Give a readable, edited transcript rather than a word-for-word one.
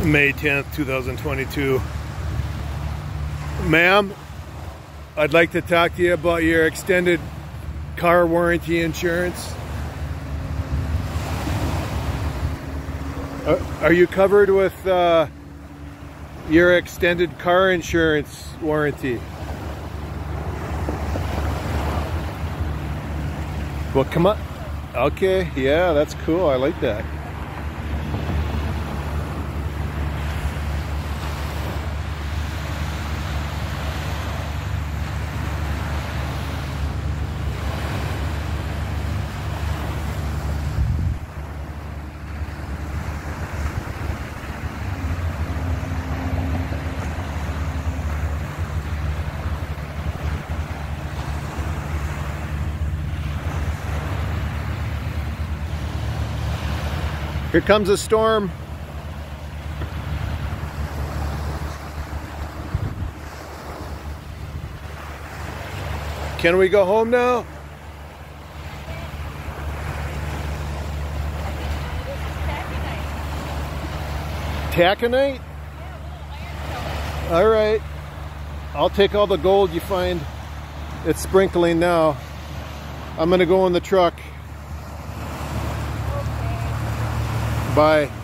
May 10th, 2022. Ma'am, I'd like to talk to you about your extended car warranty insurance. Are you covered with your extended car insurance warranty? Well, come on. Okay, yeah, that's cool. I like that. Here comes a storm. Can we go home now? Taconite? All right. I'll take all the gold you find. It's sprinkling now. I'm gonna go in the truck. Bye.